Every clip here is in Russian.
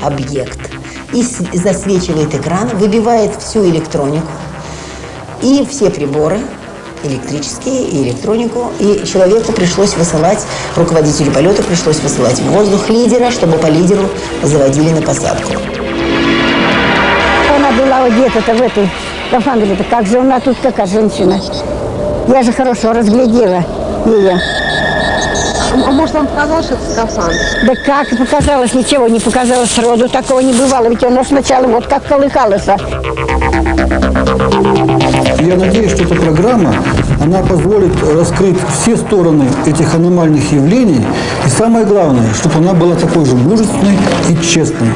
объект и засвечивает экран, выбивает всю электронику и все приборы, электрические и электронику, и человеку пришлось высылать, руководителю полета пришлось высылать в воздух лидера, чтобы по лидеру заводили на посадку. Она была одета-то в этой скафандре, как же она тут такая женщина? Я же хорошо разглядела ее. А может, вам показалось, что это скафандр? Да как показалось, ничего не показалось сроду, такого не бывало, ведь она сначала вот как колыхалась. Я надеюсь, что эта программа, она позволит раскрыть все стороны этих аномальных явлений, и самое главное, чтобы она была такой же мужественной и честной.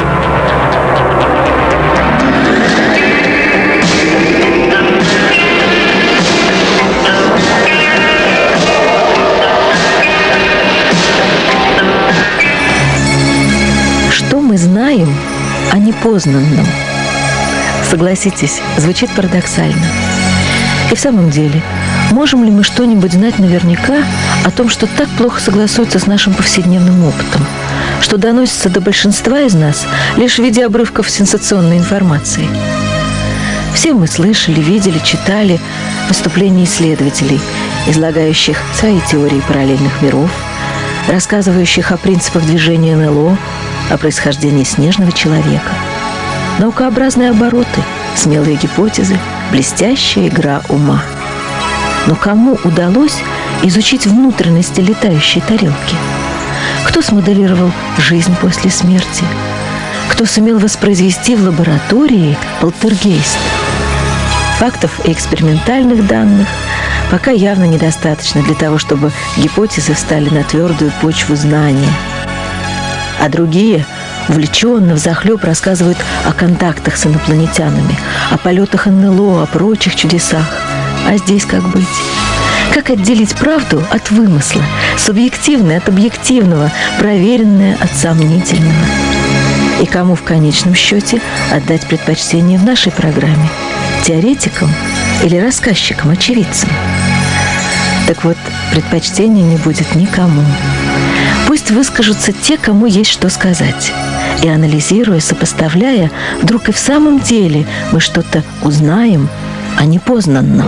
Что мы знаем о непознанном? Согласитесь, звучит парадоксально. И в самом деле, можем ли мы что-нибудь знать наверняка о том, что так плохо согласуется с нашим повседневным опытом, что доносится до большинства из нас лишь в виде обрывков сенсационной информации? Все мы слышали, видели, читали выступления исследователей, излагающих свои теории параллельных миров, рассказывающих о принципах движения НЛО, о происхождении снежного человека. Наукообразные обороты, смелые гипотезы, блестящая игра ума. Но кому удалось изучить внутренности летающей тарелки? Кто смоделировал жизнь после смерти? Кто сумел воспроизвести в лаборатории полтергейст? Фактов и экспериментальных данных пока явно недостаточно для того, чтобы гипотезы встали на твердую почву знания. А другие увлеченно взахлеб рассказывают о контактах с инопланетянами, о полетах НЛО, о прочих чудесах. А здесь как быть? Как отделить правду от вымысла, субъективное от объективного, проверенное от сомнительного? И кому в конечном счете отдать предпочтение в нашей программе? Теоретикам или рассказчикам-очевидцам? Так вот, предпочтения не будет никому. Пусть выскажутся те, кому есть что сказать. И анализируя, сопоставляя, вдруг и в самом деле мы что-то узнаем о непознанном.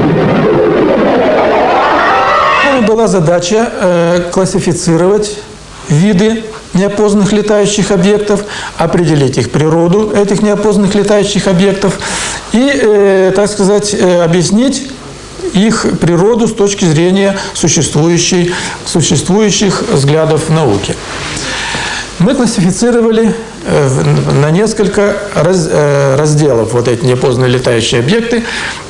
Была задача классифицировать виды неопознанных летающих объектов, определить их природу, этих неопознанных летающих объектов, и, так сказать, объяснить их природу с точки зрения существующих взглядов науки. Мы классифицировали на несколько разделов вот эти неопознанные летающие объекты.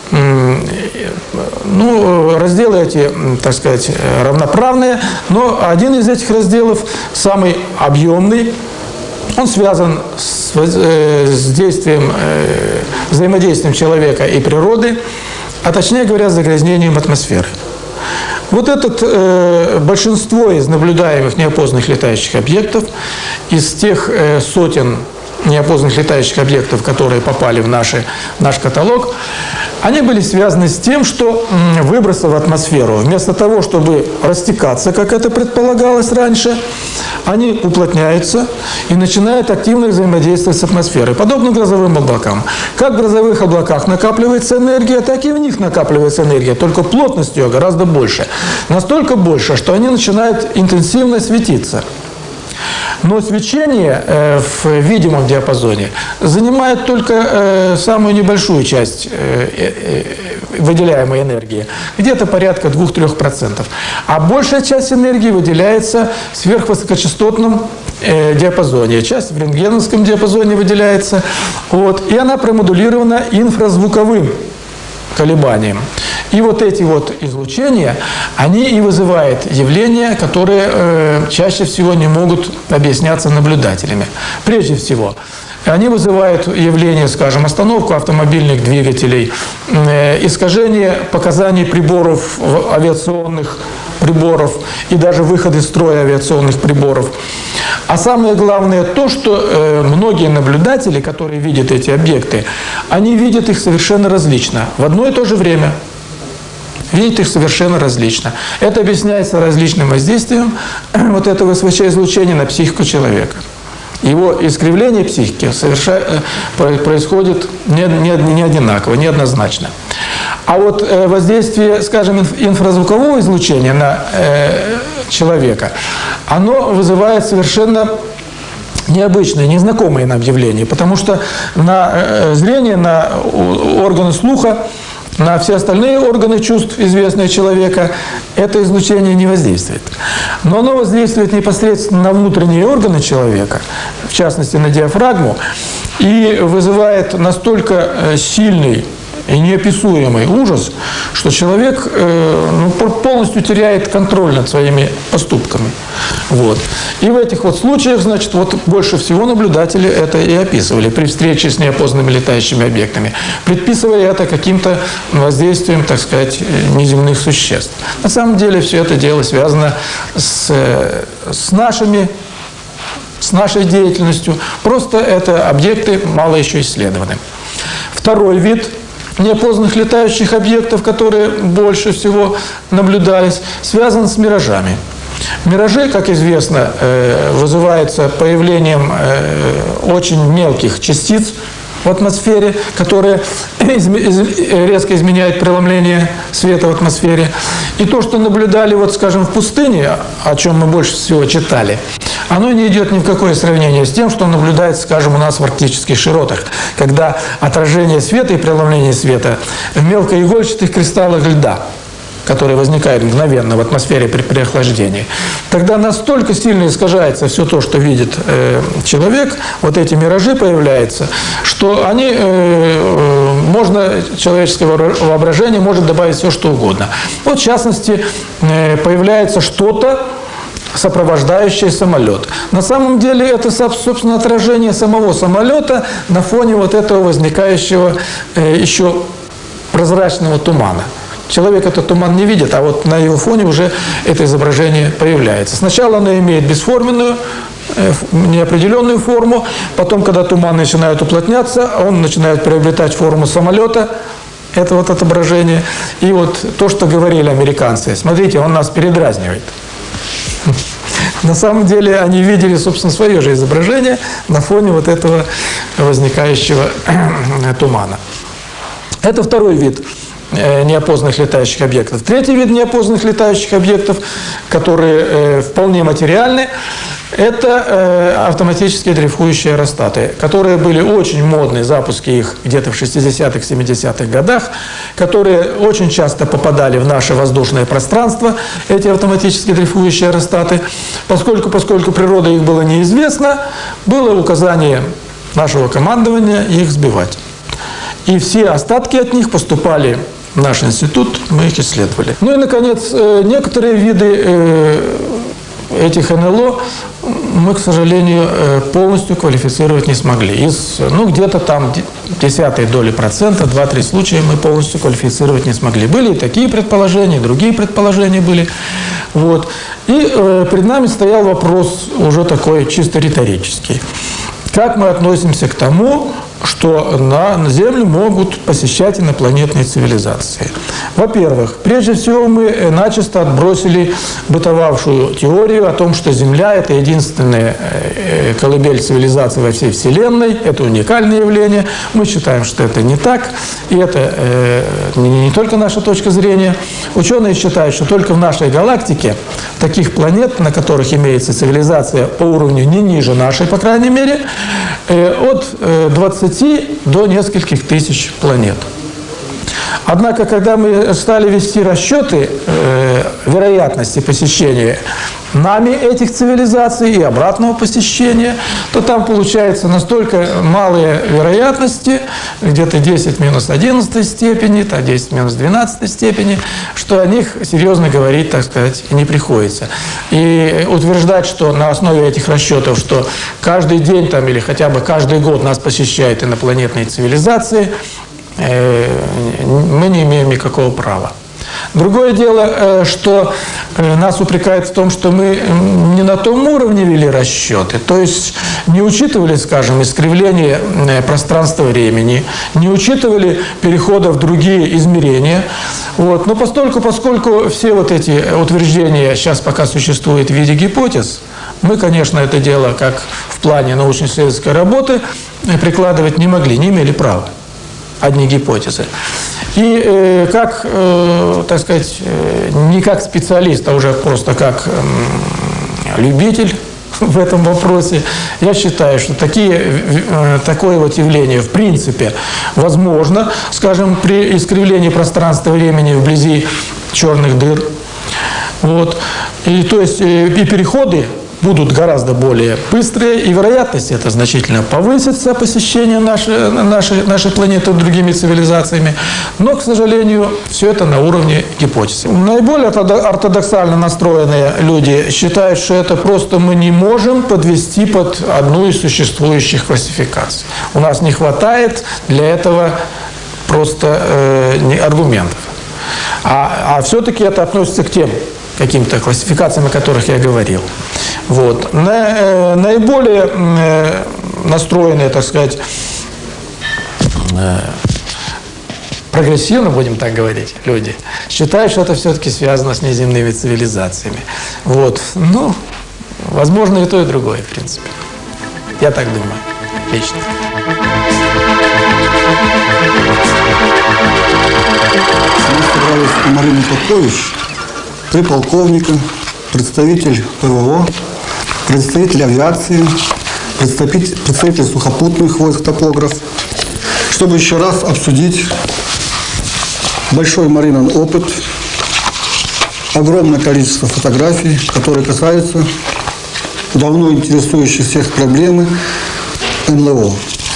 Ну, разделы эти, так сказать, равноправные, но один из этих разделов, самый объемный, он связан с действием, взаимодействием человека и природы, а точнее говоря, с загрязнением атмосферы. Вот это большинство из наблюдаемых неопознанных летающих объектов, из тех сотен неопознанных летающих объектов, которые попали в наш каталог, они были связаны с тем, что выбросы в атмосферу, вместо того, чтобы растекаться, как это предполагалось раньше, они уплотняются и начинают активно взаимодействовать с атмосферой, подобно грозовым облакам. Как в грозовых облаках накапливается энергия, так и в них накапливается энергия, только плотность ее гораздо больше. Настолько больше, что они начинают интенсивно светиться. Но свечение в видимом диапазоне занимает только самую небольшую часть выделяемой энергии, где-то порядка 2–3%. А большая часть энергии выделяется в сверхвысокочастотном диапазоне. Часть в рентгеновском диапазоне выделяется. Вот, и она промодулирована инфразвуковым колебанием. И вот эти вот излучения, они и вызывают явления, которые чаще всего не могут объясняться наблюдателями. Прежде всего, они вызывают явление, скажем, остановку автомобильных двигателей, искажение показаний приборов, авиационных приборов и даже выход из строя авиационных приборов. А самое главное то, что многие наблюдатели, которые видят эти объекты, они видят их совершенно различно, в одно и то же время. Видят их совершенно различно. Это объясняется различным воздействием вот этого СВЧ-излучения на психику человека. Его искривление психики происходит не одинаково, не однозначно. А вот воздействие, скажем, инфразвукового излучения на человека, оно вызывает совершенно необычное, незнакомое нам явление, потому что на зрение, на органы слуха, на все остальные органы чувств, известные человека, это излучение не воздействует. Но оно воздействует непосредственно на внутренние органы человека, в частности на диафрагму, и вызывает настолько сильный и неописуемый ужас, что человек полностью теряет контроль над своими поступками. Вот. И в этих вот случаях, значит, вот больше всего наблюдатели это и описывали при встрече с неопознанными летающими объектами. Предписывали это каким-то воздействием, так сказать, неземных существ. На самом деле все это дело связано с нашей деятельностью. Просто это объекты мало еще исследованы. Второй вид неопознанных летающих объектов, которые больше всего наблюдались, связан с миражами. Миражи, как известно, вызываются появлением очень мелких частиц в атмосфере, которые резко изменяют преломление света в атмосфере. И то, что наблюдали, вот, скажем, в пустыне, о чем мы больше всего читали, оно не идет ни в какое сравнение с тем, что наблюдается, скажем, у нас в арктических широтах, когда отражение света и преломление света в мелкоигольчатых кристаллах льда, которые возникают мгновенно в атмосфере при охлаждении, тогда настолько сильно искажается все то, что видит человек, вот эти миражи появляются, что они, человеческое воображение может добавить все, что угодно. Вот, в частности, появляется что-то, сопровождающий самолет. На самом деле это, собственно, отражение самого самолета на фоне вот этого возникающего еще прозрачного тумана. Человек этот туман не видит, а вот на его фоне уже это изображение появляется. Сначала оно имеет бесформенную, неопределенную форму, потом, когда туман начинает уплотняться, он начинает приобретать форму самолета, это вот отображение. И вот то, что говорили американцы, смотрите, он нас передразнивает. На самом деле они видели, собственно, свое же изображение на фоне вот этого возникающего тумана. Это второй вид неопознанных летающих объектов. Третий вид неопознанных летающих объектов, которые вполне материальны, это автоматические дрейфующие аэростаты, которые были очень модны, запуски их где-то в 60-х, 70-х годах, которые очень часто попадали в наше воздушное пространство, эти автоматические дрейфующие аэростаты. Поскольку природа их была неизвестна, было указание нашего командования их сбивать. И все остатки от них поступали в наш институт, мы их исследовали. Ну и, наконец, некоторые виды этих НЛО мы, к сожалению, полностью квалифицировать не смогли. Где-то там 0,1%, 2-3 случая мы полностью квалифицировать не смогли. Были и такие предположения, и другие предположения были. Вот. И перед нами стоял вопрос уже такой чисто риторический. Как мы относимся к тому, что на Землю могут посещать инопланетные цивилизации? Во-первых, прежде всего мы начисто отбросили бытовавшую теорию о том, что Земля – это единственная колыбель цивилизации во всей Вселенной, это уникальное явление. Мы считаем, что это не так, и это не только наша точка зрения. Ученые считают, что только в нашей галактике таких планет, на которых имеется цивилизация по уровню не ниже нашей, по крайней мере, от 20 до нескольких тысяч планет. Однако, когда мы стали вести расчеты вероятности посещения нами этих цивилизаций и обратного посещения, то там получается настолько малые вероятности, где-то 10 минус 11 степени, 10 минус 12 степени, что о них серьезно говорить, так сказать, не приходится. И утверждать, что на основе этих расчетов, что каждый день там, или хотя бы каждый год нас посещают инопланетные цивилизации, мы не имеем никакого права. Другое дело, что нас упрекают в том, что мы не на том уровне вели расчеты, то есть не учитывали, скажем, искривление пространства-времени, не учитывали перехода в другие измерения. Вот. Но поскольку все вот эти утверждения сейчас пока существуют в виде гипотез, Мы, конечно, это дело, как в плане научно-исследовательской работы, прикладывать не могли, не имели права. Одни гипотезы. И как, так сказать, не как специалист, а уже просто как любитель в этом вопросе, я считаю, что такое вот явление в принципе возможно, скажем, при искривлении пространства и времени вблизи черных дыр. Вот. И то есть и переходы будут гораздо более быстрые, и вероятность это значительно повысится, посещение нашей планеты другими цивилизациями. Но, к сожалению, все это на уровне гипотезы. Наиболее ортодоксально настроенные люди считают, что это просто мы не можем подвести под одну из существующих классификаций. У нас не хватает для этого просто аргументов. А все-таки это относится к тем каким-то классификациям, о которых я говорил. Вот. Наиболее настроенные, так сказать, прогрессивно, будем так говорить, люди, считают, что это все-таки связано с неземными цивилизациями. Вот. Ну, возможно, и то, и другое, в принципе. Я так думаю, лично. Мы собрались у Марины Попович, 3 полковника, представитель ПВО, представитель авиации, представитель сухопутных войск, топограф, чтобы еще раз обсудить большой Маринин опыт, огромное количество фотографий, которые касаются давно интересующих всех проблемы НЛО.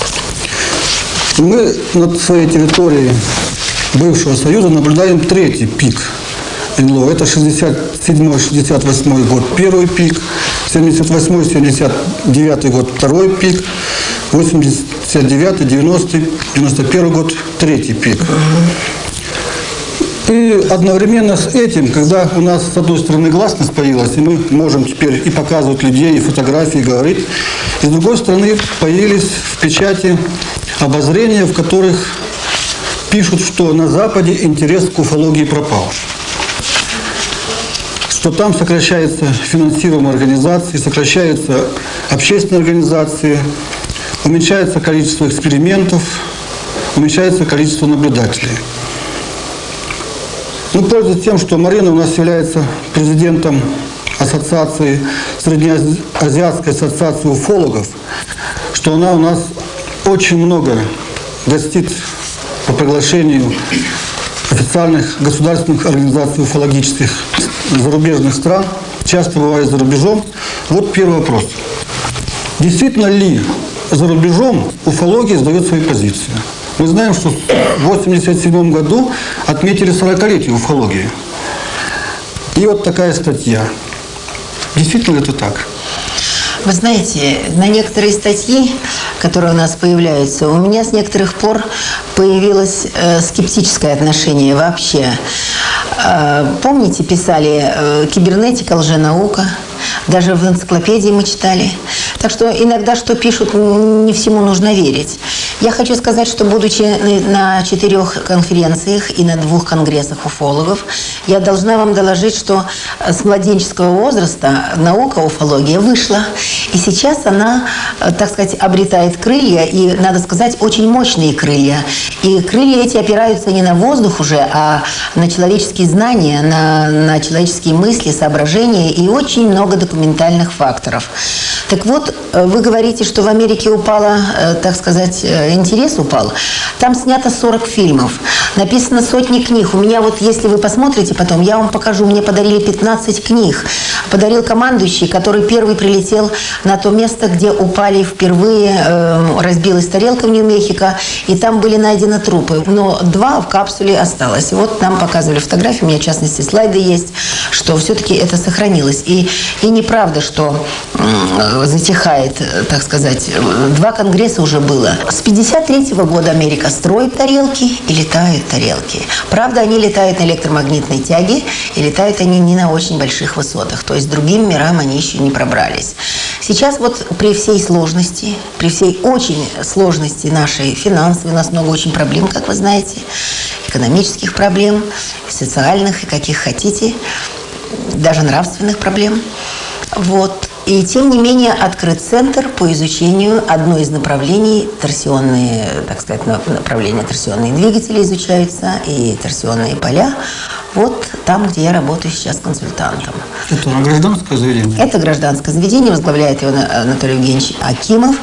И мы на своей территории бывшего Союза наблюдаем 3-й пик НЛО. Это 67-68 год первый пик, 78-79 год второй пик, 89-90-91 год третий пик. И одновременно с этим, когда у нас с одной стороны гласность появилась, и мы можем теперь и показывать людей, и фотографии, и говорить, и с другой стороны появились в печати обозрения, в которых пишут, что на Западе интерес к уфологии пропал. Что там сокращается финансируемые организации, сокращаются общественные организации, уменьшается количество экспериментов, уменьшается количество наблюдателей. Ну, пользуясь тем, что Марина у нас является президентом ассоциации, Среднеазиатской ассоциации уфологов, что она у нас очень много гостит по приглашению официальных государственных организаций уфологических зарубежных стран, часто бывает за рубежом. Вот первый вопрос. Действительно ли за рубежом уфология сдает свои позиции? Мы знаем, что в 1987 году отметили 40-летие уфологии. И вот такая статья. Действительно ли это так? Вы знаете, на некоторые статьи, которые у нас появляются, у меня с некоторых пор появилось скептическое отношение вообще. Помните, писали «Кибернетика, лженаука», даже в энциклопедии мы читали. Так что иногда, что пишут, не всему нужно верить. Я хочу сказать, что будучи на 4 конференциях и на 2 конгрессах уфологов, я должна вам доложить, что с младенческого возраста наука уфология вышла. И сейчас она, так сказать, обретает крылья, и, надо сказать, очень мощные крылья. И крылья эти опираются не на воздух уже, а на человеческие знания, на человеческие мысли, соображения и очень много документальных факторов. Так вот, вы говорите, что в Америке упало, так сказать, интерес упал. Там снято 40 фильмов, написано сотни книг. У меня вот, если вы посмотрите потом, я вам покажу, мне подарили 15 книг. Подарил командующий, который первый прилетел на то место, где упали впервые, разбилась тарелка в Нью-Мехико, и там были найдены трупы. Но 2 в капсуле осталось. Вот нам показывали фотографии, у меня, в частности, слайды есть, что все-таки это сохранилось. И неправда, что затихает, так сказать. 2 конгресса уже было. С 1953 года Америка строит тарелки и летают тарелки. Правда, они летают на электромагнитной тяге, и летают они не на очень больших высотах. То есть другим мирам они еще не пробрались. Сейчас вот при всей сложности, при всей очень сложности нашей финансовой, у нас много очень проблем, как вы знаете, экономических проблем, социальных и каких хотите, даже нравственных проблем. Вот. И тем не менее открыт центр по изучению одной из направлений, торсионные, так сказать, направления торсионные двигатели изучаются и торсионные поля. Вот там, где я работаю сейчас консультантом. Это гражданское заведение? Это гражданское заведение, возглавляет его Анатолий Евгеньевич Акимов.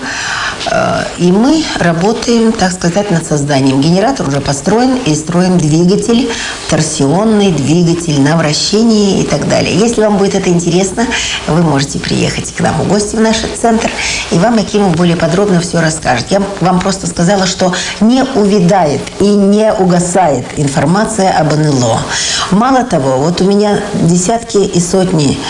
И мы работаем, так сказать, над созданием. Генератор уже построен, и строим двигатель, торсионный двигатель на вращении и так далее. Если вам будет это интересно, вы можете приехать к нам в гости в наш центр, и вам Акимов более подробно все расскажет. Я вам просто сказала, что не увядает и не угасает информация об НЛО. Мало того, вот у меня десятки и сотни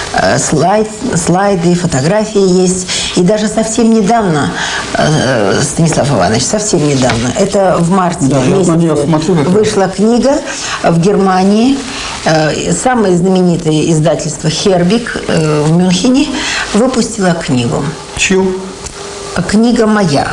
слайды, фотографии есть. И даже совсем недавно, Станислав Иванович, совсем недавно, это в марте месяце, вышла книга в Германии. Самое знаменитое издательство «Хербик» в Мюнхене выпустило книгу. Чью? Книга моя.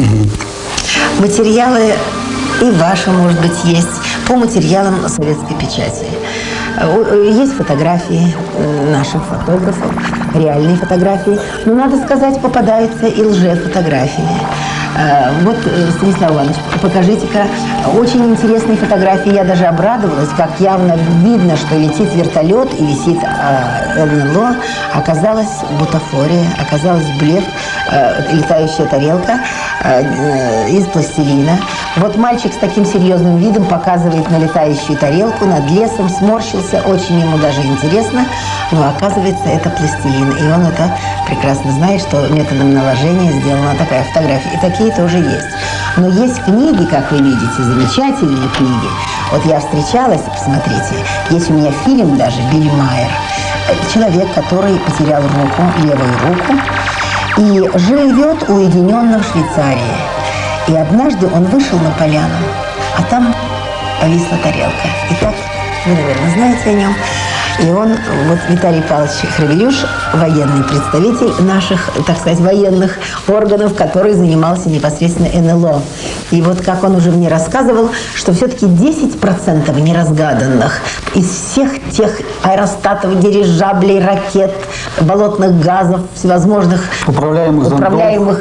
Материалы и ваши, может быть, есть по материалам советской печати. Есть фотографии наших фотографов, реальные фотографии. Но, надо сказать, попадаются и лжефотографии. Вот, Станислав Иванович, покажите-ка. Очень интересные фотографии. Я даже обрадовалась, как явно видно, что летит вертолет и висит НЛО. Оказалась бутафория, оказалась блеф, летающая тарелка из пластилина. Вот мальчик с таким серьезным видом показывает на летающую тарелку над лесом, сморщился, очень ему даже интересно, но оказывается, это пластилин. И он это прекрасно знает, что методом наложения сделана такая фотография. И такие тоже есть. Но есть книги, как вы видите, замечательные книги. Вот я встречалась, посмотрите, есть у меня фильм даже «Билли Майер». Человек, который потерял руку, левую руку, и живет уединенно в Швейцарии. И однажды он вышел на поляну, а там повисла тарелка. Итак, вы, наверное, знаете о нем. И он, вот Виталий Павлович Хравелюш, военный представитель наших, так сказать, военных органов, который занимался непосредственно НЛО. И вот как он уже мне рассказывал, что все-таки 10% неразгаданных из всех тех аэростатов, дирижаблей, ракет, болотных газов, всевозможных управляемых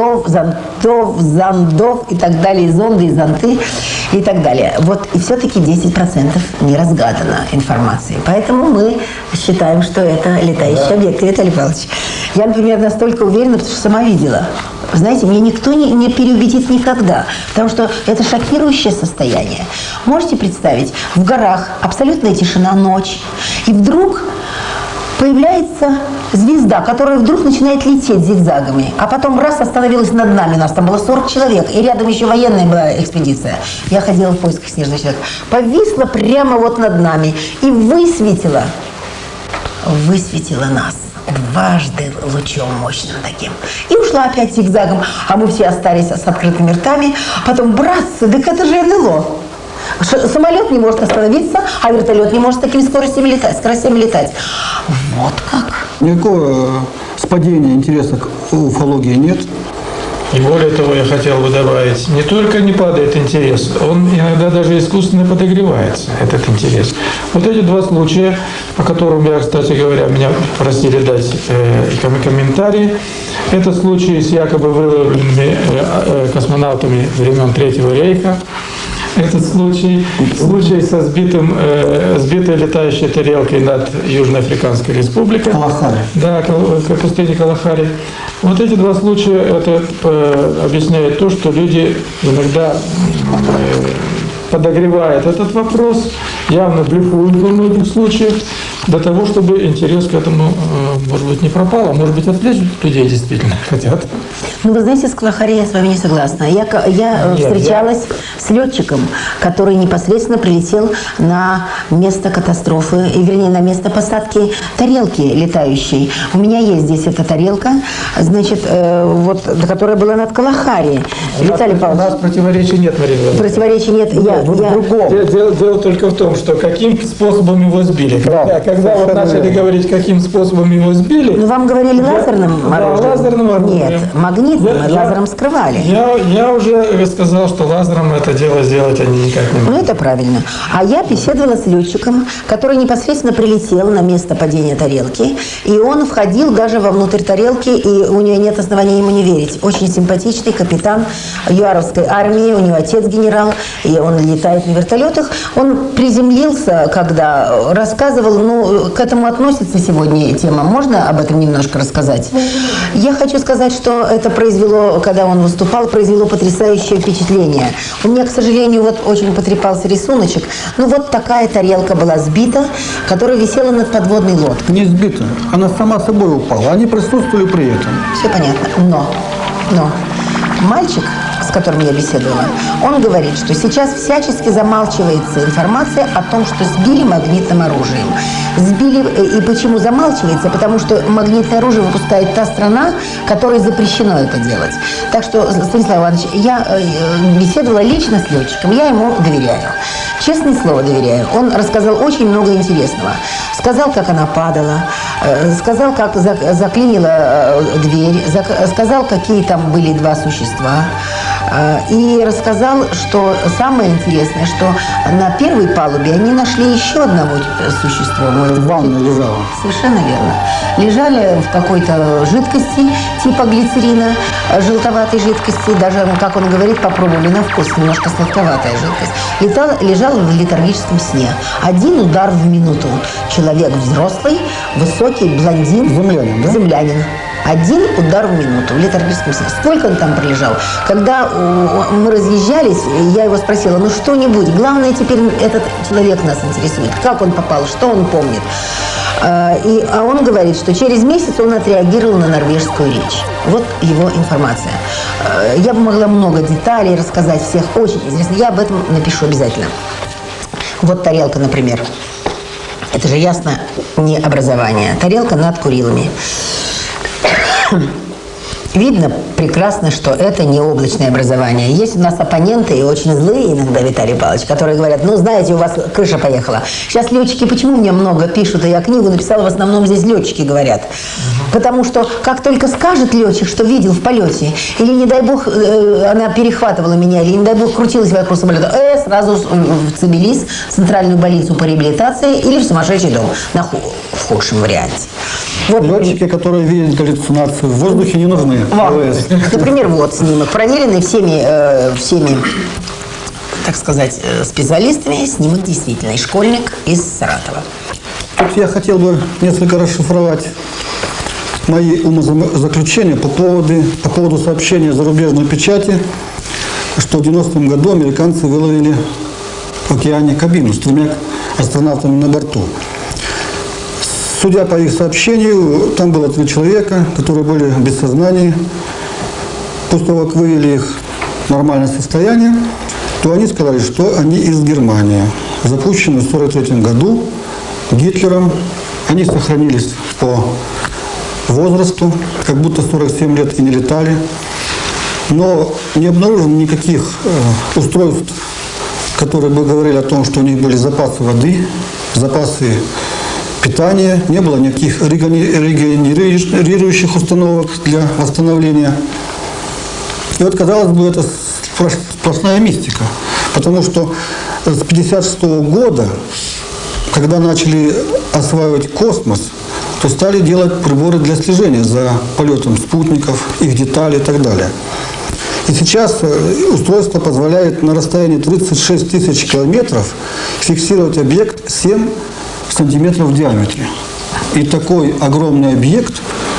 зондов и так далее, зонды и зонты и так далее. Вот, и все-таки 10% не разгадана информации. Поэтому мы считаем, что это летающий объект. Виталий Павлович, я, например, настолько уверена, потому что сама видела. Знаете, мне никто не переубедит никогда, потому что это шокирующее состояние. Можете представить, в горах абсолютная тишина, ночь, и вдруг появляется звезда, которая вдруг начинает лететь зигзагами, а потом раз остановилась над нами, нас там было 40 человек, и рядом еще военная была экспедиция. Я ходила в поисках снежного человека. Повисла прямо вот над нами и высветила нас дважды лучом мощным таким. И ушла опять зигзагом, а мы все остались с открытыми ртами. Потом, братцы, так это же НЛО. Самолет не может остановиться, а вертолет не может с такими скоростями летать. Вот как. Никакого спадения интереса к уфологии нет. И более того, я хотел бы добавить, не только не падает интерес, он иногда даже искусственно подогревается, этот интерес. Вот эти два случая, о которых я, кстати говоря, меня просили дать комментарии, это случаи с якобы выловленными космонавтами времен Третьего рейха. Этот случай со сбитой летающей тарелкой над Южноафриканской республикой. Калахари. Да, в пустыне Калахари. Вот эти два случая это объясняет то, что люди иногда подогревают этот вопрос, явно блефуют во многих случаях, для того, чтобы интерес к этому, может быть, не пропал, а может быть, отвлечь людей действительно хотят. Ну, вы знаете, с Калахари я с вами не согласна. Я встречалась с летчиком, который непосредственно прилетел на место катастрофы, вернее, на место посадки тарелки летающей. У меня есть здесь эта тарелка, значит, вот, которая была над Калахари. Виталий Павлович. У нас противоречий нет, Марина. Противоречий нет. Дело только в том, что каким способом его сбили. когда вот начали говорить, каким способом его сбили. Ну, вам говорили лазерным оружием? Да, лазерным оружием. Нет, магнитным, лазером скрывали. Я уже сказал, что лазером это дело сделать они никак не могут. Ну, это правильно. А я беседовала с летчиком, который непосредственно прилетел на место падения тарелки, и он входил даже вовнутрь тарелки, и у него нет оснований ему не верить. Очень симпатичный капитан ЮАРовской армии, у него отец генерал, и он летает на вертолетах. Он приземлился, когда рассказывал, ну, к этому относится сегодня тема. Можно об этом немножко рассказать? Я хочу сказать, что это произвело, когда он выступал, произвело потрясающее впечатление. У меня, к сожалению, вот очень потрепался рисуночек. Ну, вот такая тарелка была сбита, которая висела над подводной лодкой. Не сбита, она сама собой упала. Они присутствовали при этом. Все понятно. Но мальчик, с которым я беседовала, он говорит, что сейчас всячески замалчивается информация о том, что сбили магнитным оружием. Сбили, и почему замалчивается? Потому что магнитное оружие выпускает та страна, которой запрещено это делать. Так что, Станислав Иванович, я беседовала лично с летчиком, я ему доверяю. Честное слово, доверяю. Он рассказал очень много интересного. Сказал, как она падала, сказал, как заклинила дверь, сказал, какие там были два существа. И рассказал, что самое интересное, что на первой палубе они нашли еще одного существа. В ванной лежала. Совершенно верно. Лежали в какой-то жидкости, типа глицерина, желтоватой жидкости. Даже, как он говорит, попробовали на вкус, немножко сладковатая жидкость. Лежал в летаргическом сне. Один удар в минуту. Человек взрослый, высокий, блондин. Землянин, да? Землянин. Один удар в минуту в летаргическом сне. Сколько он там пролежал? Когда мы разъезжались, я его спросила, ну что-нибудь. Главное, теперь этот человек нас интересует. Как он попал, что он помнит. А он говорит, что через месяц он отреагировал на норвежскую речь. Вот его информация. Я бы могла много деталей рассказать, всех очень интересно. Я об этом напишу обязательно. Вот тарелка, например. Это же ясно не образование. Тарелка над Курилами. Видно прекрасно, что это не облачное образование. Есть у нас оппоненты, и очень злые иногда, Виталий Павлович, которые говорят, ну, знаете, у вас крыша поехала. Сейчас летчики, почему мне много пишут, и я книгу написала, в основном здесь летчики говорят. Потому что как только скажет летчик, что видел в полете, или, не дай бог, она перехватывала меня, или, не дай бог, крутилась вокруг самолета, сразу в Цибелис, в центральную больницу по реабилитации, или в сумасшедший дом, в худшем варианте. Вот. Летчики, которые видят галлюцинации в воздухе, не нужны. Например, вот снимок, проверенный всеми, так сказать, специалистами, снимок действительный. Школьник из Саратова. Тут я хотел бы несколько расшифровать мои умозаключения по поводу сообщения зарубежной печати, что в 90-м году американцы выловили в океане кабину с 3 астронавтами на борту. Судя по их сообщению, там было 3 человека, которые были без сознания. После того, как вывели их в нормальное состояние, то они сказали, что они из Германии. Запущены в 1943 году Гитлером. Они сохранились по возрасту, как будто 47 лет и не летали. Но не обнаружено никаких устройств, которые бы говорили о том, что у них были запасы воды, запасы питания, не было никаких регенерирующих установок для восстановления. И вот, казалось бы, это сплошная мистика, потому что с 1956 года, когда начали осваивать космос, то стали делать приборы для слежения за полетом спутников, их детали и так далее. И сейчас устройство позволяет на расстоянии 36 тысяч километров фиксировать объект 7 сантиметров в диаметре. И такой огромный объект,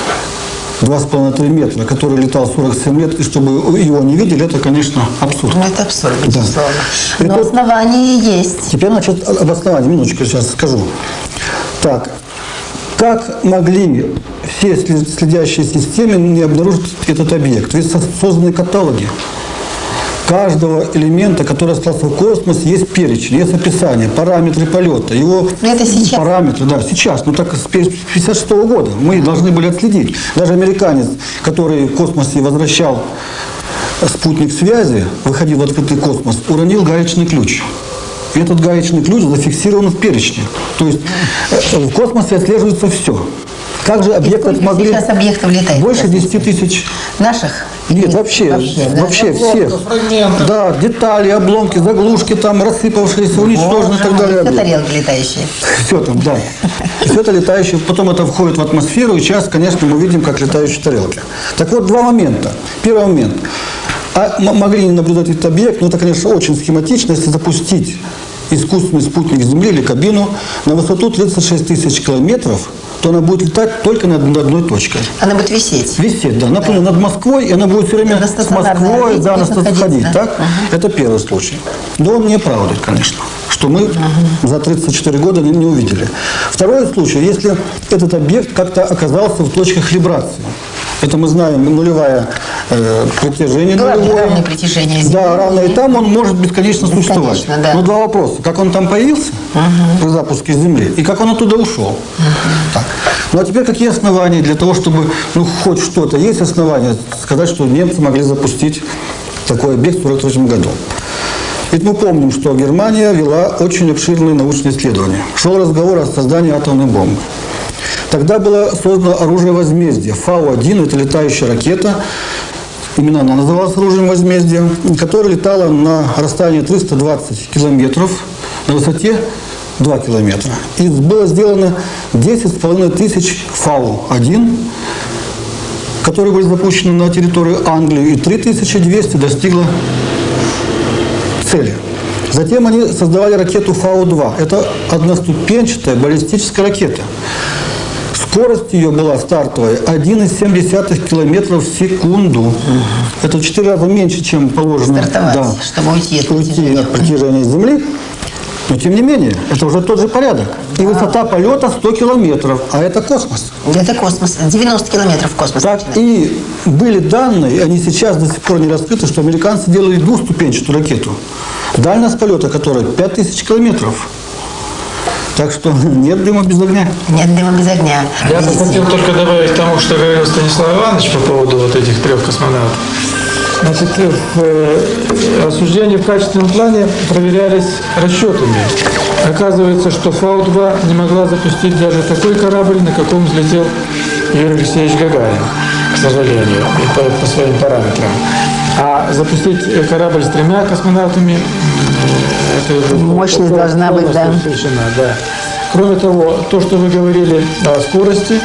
2,5-3 метра, который летал 47 лет, и чтобы его не видели, это, конечно, абсурд. Ну, это абсурд, безусловно. Да. Но основания есть. Теперь, значит, об основании. Минуточку сейчас скажу. Так, как могли все следящие системы не обнаружить этот объект? Ведь созданы каталоги. Каждого элемента, который остался в космосе, есть перечень, есть описание, параметры полета, его это сейчас. Параметры, да, сейчас, но так с 1956 года мы должны были отследить. Даже американец, который в космосе возвращал спутник связи, выходил в открытый космос, уронил гаечный ключ. И этот гаечный ключ зафиксирован в перечне. То есть в космосе отслеживается все. Как же объекты могли... Сейчас объектов летает? Больше 10 тысяч. Наших? Нет, вообще всех. Да, детали, обломки, заглушки, там рассыпавшиеся, уничтожены и так далее. Все тарелки летающие. Все там, да. Все это летающее, потом это входит в атмосферу, и сейчас, конечно, мы видим, как летающие тарелки. Так вот, два момента. Первый момент. Могли не наблюдать этот объект, но это, конечно, очень схематично, если запустить искусственный спутник Земли или кабину на высоту 36 тысяч километров, то она будет летать только над одной точкой. Она будет висеть? Висеть, да. Например, над Москвой, и она будет все время с Москвой, да, ходить. Так? Это первый случай. Но он не оправдывает, конечно, что мы за 34 года не увидели. Второй случай, если этот объект как-то оказался в точках вибрации. Это мы знаем, нулевое притяжение. Равное притяжение Земли. Да, равное. И там он может бесконечно существовать. Да. Но два вопроса. Как он там появился при запуске Земли, и как он оттуда ушел. Так. Ну а теперь какие основания для того, чтобы, ну, хоть что-то, есть основания сказать, что немцы могли запустить такой объект в 1943 году. Ведь мы помним, что Германия вела очень обширные научные исследования. Шел разговор о создании атомной бомбы. Тогда было создано оружие возмездия. Фау-1 – это летающая ракета, именно она называлась оружием возмездия, которая летала на расстоянии 320 километров, на высоте 2 километра. И было сделано 10,5 тысяч Фау-1, которые были запущены на территорию Англии, и 3200 достигло цели. Затем они создавали ракету Фау-2. Это одноступенчатая баллистическая ракета. Скорость ее была стартовая 1,7 километров в секунду. Это в 4 раза меньше, чем положено. Стартовать, чтобы уйти от притяжения Земли. Но тем не менее, это уже тот же порядок. И высота полета 100 километров, а это космос. Это космос. 90 километров в космос. Так, и были данные, они сейчас до сих пор не раскрыты, что американцы делали двухступенчатую ракету. Дальность полета которой 5000 километров. Так что нет дыма без огня. Нет дыма без огня. Я бы хотел только добавить к тому, что говорил Станислав Иванович по поводу вот этих 3 космонавтов. Значит, в рассуждении в качественном плане проверялись расчетами. Оказывается, что Фау-2 не могла запустить даже такой корабль, на каком взлетел Юрий Алексеевич Гагарин, к сожалению, по своим параметрам. А запустить корабль с 3 космонавтами, это мощность должна быть, да. Да. Кроме того, то, что вы говорили о скорости,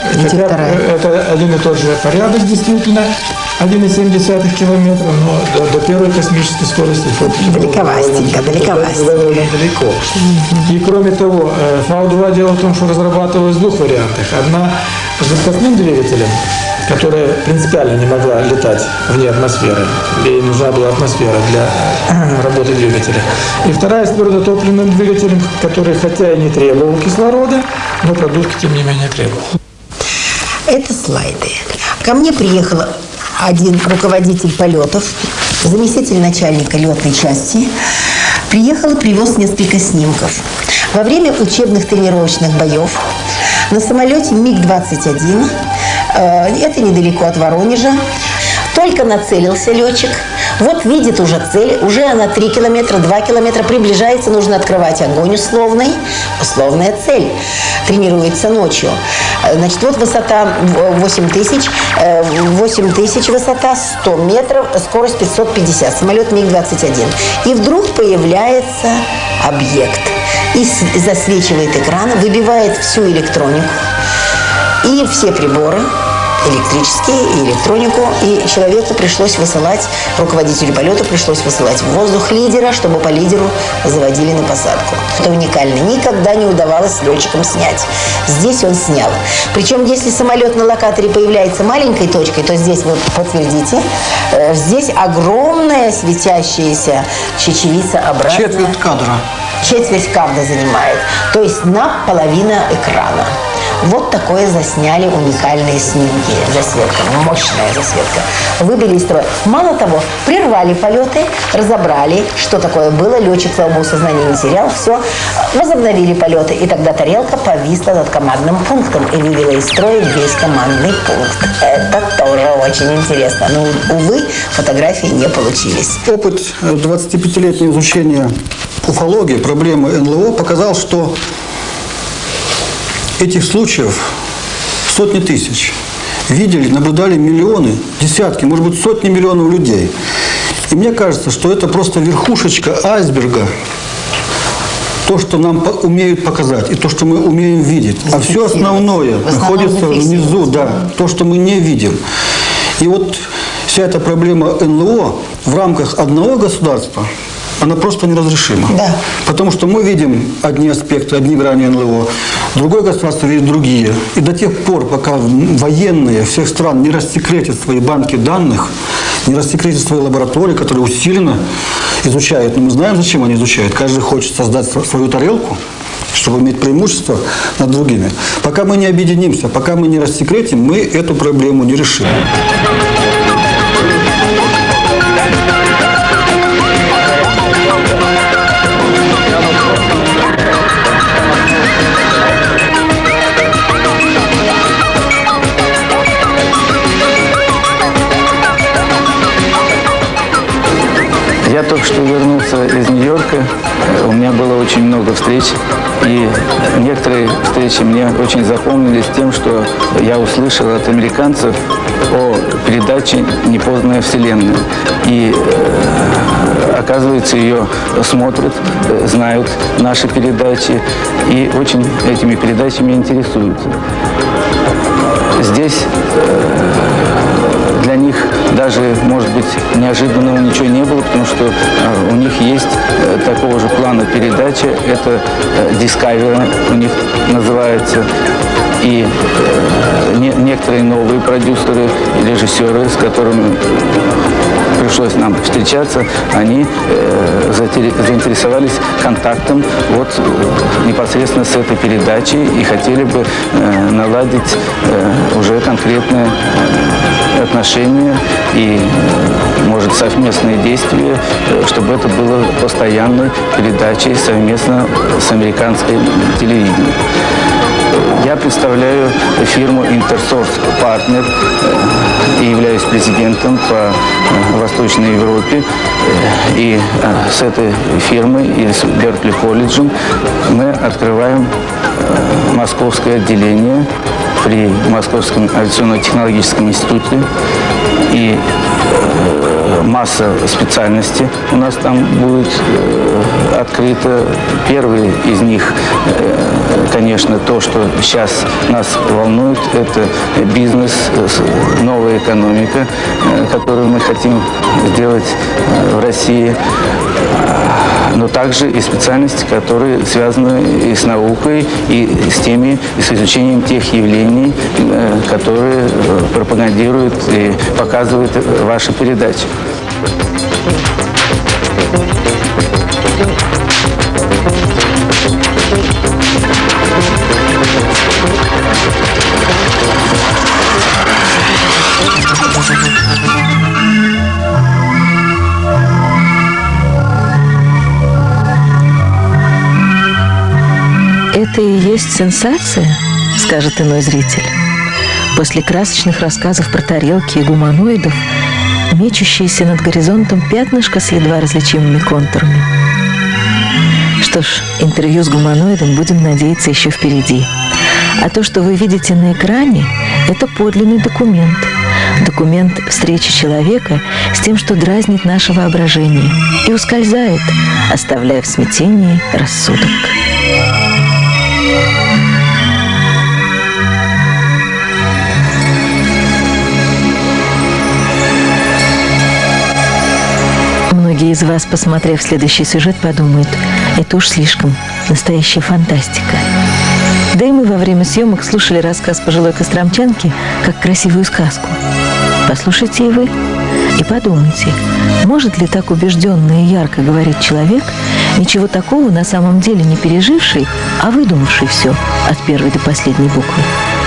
это один и тот же порядок, действительно, 1,7 километра, но до первой космической скорости далековастенько. Довольно далеко. И кроме того, Фау-2 дело в том, что разрабатывалось в 2 вариантах. Одна с бескосным двигателем, которая принципиально не могла летать вне атмосферы. Ей нужна была атмосфера для работы двигателя. И вторая с твердотопливным двигателем, который хотя и не требовал кислорода, но продувки тем не менее требовал. Это слайды. Ко мне приехал один руководитель полетов, заместитель начальника летной части. Приехал и привез несколько снимков. Во время учебных тренировочных боев на самолете МиГ-21, это недалеко от Воронежа, только нацелился летчик, вот видит уже цель, уже она 3 километра, 2 километра, приближается, нужно открывать огонь условный, условная цель, тренируется ночью. Значит, вот высота 8000 высота, 100 метров, скорость 550, самолет МиГ-21. И вдруг появляется объект, и засвечивает экран, выбивает всю электронику и все приборы, электрические и электронику, и человеку пришлось высылать, руководителю полета пришлось высылать в воздух лидера, чтобы по лидеру заводили на посадку. Это уникально. Никогда не удавалось летчикам снять. Здесь он снял. Причем, если самолет на локаторе появляется маленькой точкой, то здесь вы подтвердите, здесь огромная светящаяся чечевица-образная. Четверть кадра занимает. То есть наполовину экрана. Вот такое засняли уникальные снимки. Засветка, мощная засветка. Выбили из строя. Мало того, прервали полеты, разобрали, что такое было. Летчик, слава богу, сознание не терял. Все. Возобновили полеты. И тогда тарелка повисла над командным пунктом и вывела из строя весь командный пункт. Это тоже очень интересно. Но, увы, фотографии не получились. Опыт 25-летнего изучения уфологии, проблемы НЛО, показал, что этих случаев сотни тысяч. Видели, наблюдали миллионы, десятки, может быть, сотни миллионов людей. И мне кажется, что это просто верхушечка айсберга. То, что нам умеют показать, и то, что мы умеем видеть. А все основное находится внизу, да, то, что мы не видим. И вот вся эта проблема НЛО в рамках одного государства, она просто неразрешима. Да. Потому что мы видим одни аспекты, одни грани НЛО, другое государство видит другие. И до тех пор, пока военные всех стран не рассекретят свои банки данных, не рассекретят свои лаборатории, которые усиленно изучают. Но мы знаем, зачем они изучают. Каждый хочет создать свою тарелку, чтобы иметь преимущество над другими. Пока мы не объединимся, пока мы не рассекретим, мы эту проблему не решим. Я только что вернулся из Нью-Йорка, у меня было очень много встреч, и некоторые встречи мне очень запомнились тем, что я услышал от американцев о передаче «Непознанная Вселенная». И оказывается, ее смотрят, знают наши передачи, и очень этими передачами интересуются. Здесь для них даже, может быть, неожиданного ничего не было, потому что у них есть такого же плана передача. Это Discovery у них называется. И некоторые новые продюсеры и режиссеры, с которыми пришлось нам встречаться, они заинтересовались контактом вот непосредственно с этой передачей и хотели бы наладить уже конкретное отношения и, может, совместные действия, чтобы это было постоянной передачей совместно с американским телевидением. Я представляю фирму Intersource Partner и являюсь президентом по Восточной Европе. И с этой фирмой и с Беркли колледжем мы открываем московское отделение при Московском авиационно-технологическом институте. И масса специальностей у нас там будет открыто. Первый из них, конечно, то, что сейчас нас волнует, это бизнес, новая экономика, которую мы хотим сделать в России. Но также и специальности, которые связаны и с наукой, и с изучением тех явлений, которые пропагандируют и показывают ваши передачи. Это и есть сенсация, скажет иной зритель. После красочных рассказов про тарелки и гуманоидов, мечущиеся над горизонтом пятнышко с едва различимыми контурами. Что ж, интервью с гуманоидом, будем надеяться, еще впереди. А то, что вы видите на экране, это подлинный документ. Документ встречи человека с тем, что дразнит наше воображение и ускользает, оставляя в смятении рассудок. Многие из вас, посмотрев следующий сюжет, подумают, это уж слишком настоящая фантастика. Да и мы во время съемок слушали рассказ пожилой костромчанки как красивую сказку. Послушайте и вы, и подумайте, может ли так убежденно и ярко говорить человек, ничего такого на самом деле не переживший, а выдумавший все от первой до последней буквы.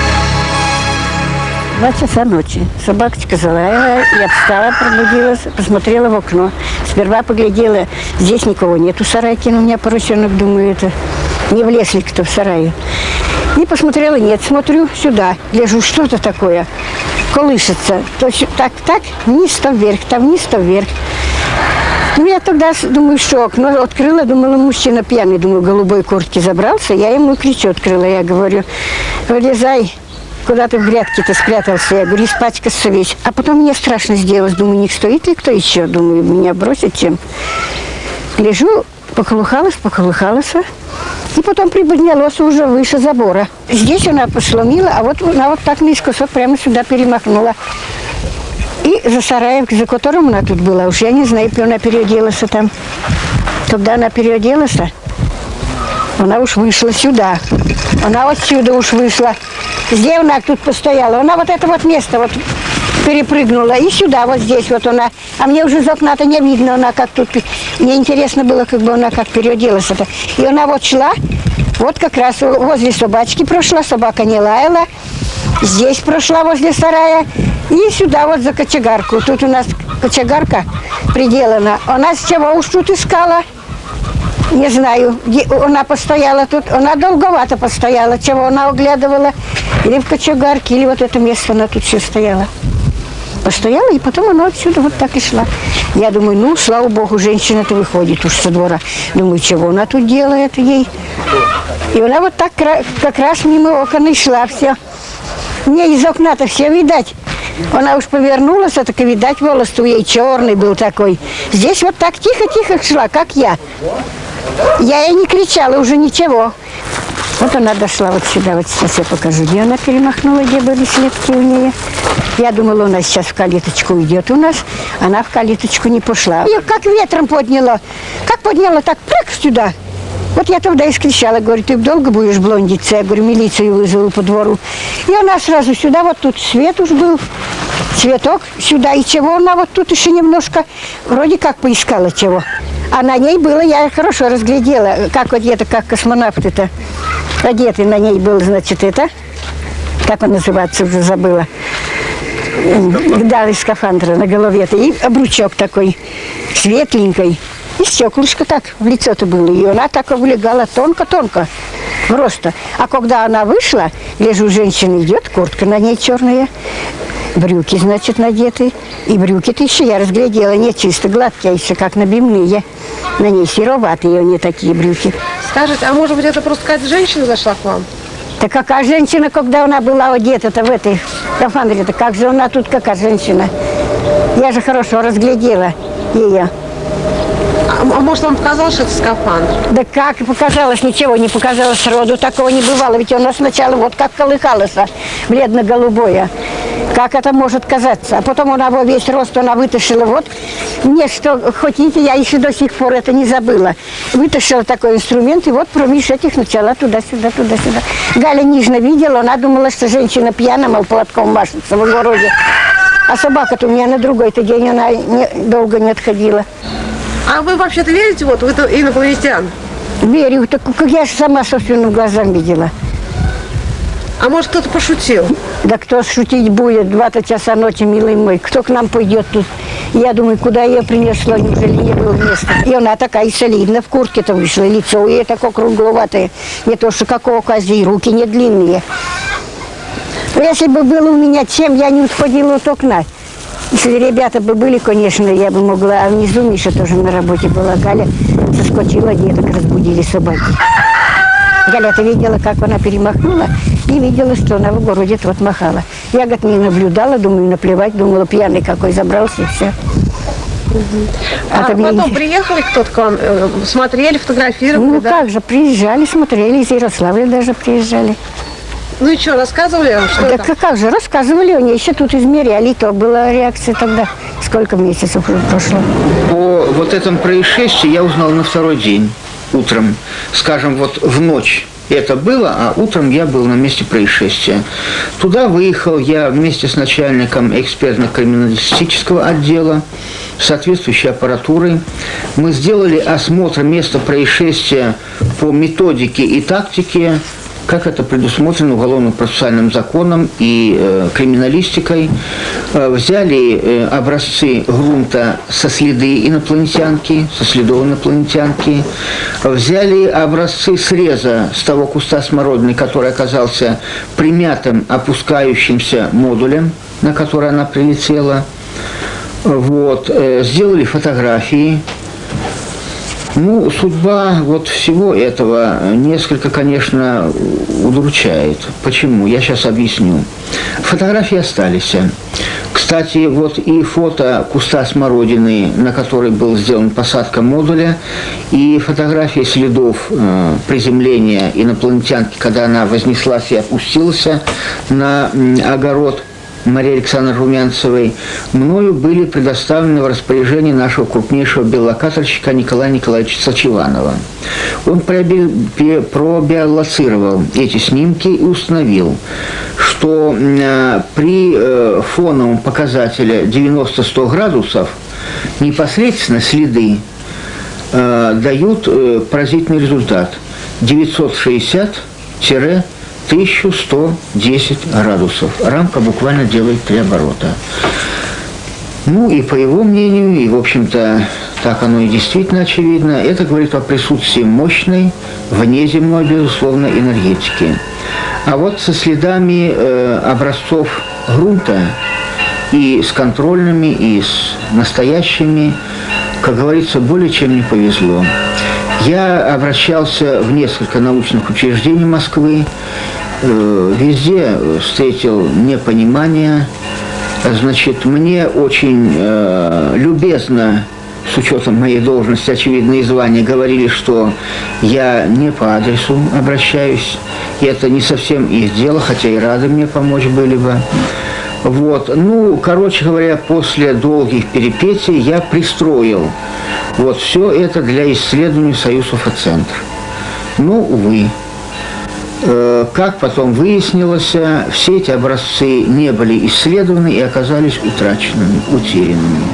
2 часа ночи. Собачка залаяла, я встала, пробудилась, посмотрела в окно. Сперва поглядела, здесь никого нету, сарай кинул, у меня поросенок, думаю, это не влез ли кто в сарае. И посмотрела, нет, смотрю сюда, гляжу, что-то такое, колышется. То есть так, вниз, то вверх, там вниз, то вверх. Ну, я тогда, думаю, шок. Но открыла, думала, мужчина пьяный. Думаю, в голубой куртке забрался. Я ему кричу, открыла. Я говорю, вылезай, куда ты в грядке-то спрятался. Я говорю, испачкаться весь. А потом мне страшно сделалось. Думаю, не стоит ли кто еще? Думаю, меня бросит чем. Лежу, поколыхалась. И потом приподнялась уже выше забора. Здесь она посломила, а вот она вот так наискосок прямо сюда перемахнула. И за сараем, за которым она тут была, уж я не знаю, где она переоделась там. Когда она переоделась, она уж вышла сюда. Она отсюда уж вышла. Где она тут постояла? Она вот это вот место вот перепрыгнула. И сюда, вот здесь вот она. А мне уже из окна-то не видно, она как тут. Мне интересно было, как бы она как переоделась-то. И она вот шла, вот как раз возле собачки прошла, собака не лаяла. Здесь прошла возле сарая. И сюда вот за кочегарку. Тут у нас кочегарка приделана. Она с чего уж тут искала? Не знаю. Она постояла тут. Она долговато постояла. Чего она оглядывала? Или в кочегарке, или вот это место она тут все стояла. Постояла, и потом она отсюда вот так и шла. Я думаю, ну, слава богу, женщина-то выходит уж со двора. Думаю, чего она тут делает ей? И она вот так как раз мимо окон и шла все. Мне из окна-то все видать. Она уж повернулась, а так и видать, волос у ей черный был такой. Здесь вот так тихо-тихо шла, как я. Я ей не кричала, уже ничего. Вот она дошла вот сюда, вот сейчас я покажу, где она перемахнула, где были следки у нее. Я думала, она сейчас в калиточку уйдет у нас. Она в калиточку не пошла. Ее как ветром подняла. Как подняла, так прыг сюда. Вот я тогда и скричала, говорю, ты долго будешь блондиться? Я говорю, милицию вызову по двору. И она сразу сюда, вот тут свет уж был, цветок сюда. И чего она вот тут еще немножко, вроде как поискала чего. А на ней было, я хорошо разглядела, как одета, как космонавты-то. Одетый на ней был, значит, это, как он называется, уже забыла. Да, из скафандра на голове-то. И обручок такой, светленький. И стеклышко так в лицо-то было. И она так облегала тонко-тонко, просто. А когда она вышла, лежу, женщина идет, куртка на ней черная, брюки, значит, надеты. И брюки-то еще я разглядела, не чисто гладкие, еще как набивные. На ней сероватые, они такие брюки. Скажите, а может быть, это просто какая-то женщина зашла к вам? Да какая женщина, когда она была одета-то в этой скафандре-то, как же она тут, какая женщина? Я же хорошо разглядела ее. А может, вам показалось, что это скафандр? Да как показалось, ничего не показалось сроду, такого не бывало. Ведь она сначала вот как колыхалась, бледно-голубое. Как это может казаться? А потом она во весь рост, она вытащила вот. Мне что, хотите, я еще до сих пор это не забыла. Вытащила такой инструмент, и вот промеж этих начала туда-сюда, туда-сюда. Галя нежно видела, она думала, что женщина пьяна, мол, платком машется в огороде. А собака-то у меня на другой-то день, она долго не отходила. А вы вообще-то верите вот в инопланетян? Верю, так как я же сама собственным глазам видела. А может, кто-то пошутил? Да кто шутить будет, 2 часа ночи, милый мой. Кто к нам пойдет тут? Я думаю, куда ее принесло, неужели не было места? И она такая солидная, в куртке-то вышла, лицо у нее такое кругловатое. Не то, что как у оказии, и руки не длинные. Но если бы было у меня чем, я не отходила от окна. Если ребята бы были, конечно, я бы могла. А внизу Миша тоже на работе была. Галя соскочила, деток разбудили собаки. Галя-то видела, как она перемахнула, и видела, что она в огороде вот махала. Я, говорит, не наблюдала, думаю, наплевать, думала, пьяный какой забрался, и все. А потом приехали кто-то к вам, смотрели, фотографировали? Ну, да? как же, приезжали, смотрели, из Ярославля даже приезжали. Ну и что, рассказывали вам, что Да это? как же, рассказывали, они еще тут измеряли, то была реакция тогда. Сколько месяцев уже прошло? О вот этом происшествии я узнал на второй день, утром. Скажем, вот в ночь это было, а утром я был на месте происшествия. Туда выехал я вместе с начальником экспертно-криминалистического отдела, соответствующей аппаратурой. Мы сделали осмотр места происшествия по методике и тактике, как это предусмотрено уголовно-процессуальным законом и криминалистикой. Взяли образцы грунта со следы инопланетянки, со следов инопланетянки. Взяли образцы среза с того куста смородины, который оказался примятым опускающимся модулем, на который она прилетела. Вот. Сделали фотографии Ну, судьба вот всего этого несколько, конечно, удручает. Почему? Я сейчас объясню. Фотографии остались. Кстати, вот и фото куста смородины, на которой был сделан посадка модуля, и фотография следов приземления инопланетянки, когда она вознеслась и опустилась на огород Марии Александровны Румянцевой, мною были предоставлены в распоряжение нашего крупнейшего биолокаторщика Николая Николаевича Сачеванова. Он пробиолоцировал эти снимки и установил, что при фоновом показателе 90-100 градусов непосредственно следы дают поразительный результат – 960-1110 градусов. Рамка буквально делает 3 оборота. Ну и по его мнению, и в общем-то так оно и действительно очевидно, это говорит о присутствии мощной, внеземной, безусловно, энергетики. А вот со следами образцов грунта и с контрольными, и с настоящими, как говорится, более чем не повезло. Я обращался в несколько научных учреждений Москвы, везде встретил непонимание. Значит, мне очень любезно, с учетом моей должности, очевидные звания, говорили, что я не по адресу обращаюсь, и это не совсем их дело, хотя и рады мне помочь были бы. Вот. Ну, короче говоря, после долгих перипетий я пристроил вот все это для исследования Союз Уфа-центр. Ну, увы. Как потом выяснилось, все эти образцы не были исследованы и оказались утраченными, утерянными.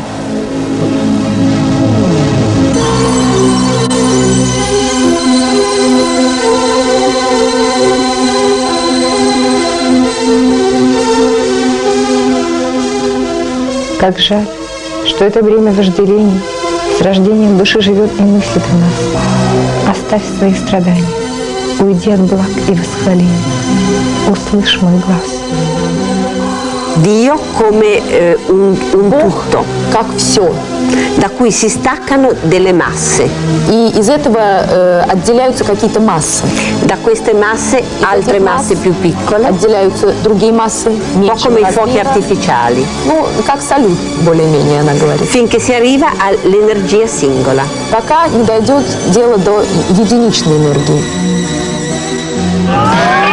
Как жаль, что это время вожделений с рождением души живет и мыслит в нас. Оставь свои страдания, уйди от благ и восхвалений, услышь мой глаз. Dio come un tutto, как все, da cui si staccano delle masse. И из этого отделяются какие-то массы. Da queste masse altre masse più piccole, отделяются другие массы, un po' come i fuochi artificiali. Ну, как салют, более-менее, она говорит. Finché si arriva all'energia singola. Пока не дойдет дело до единичной энергии.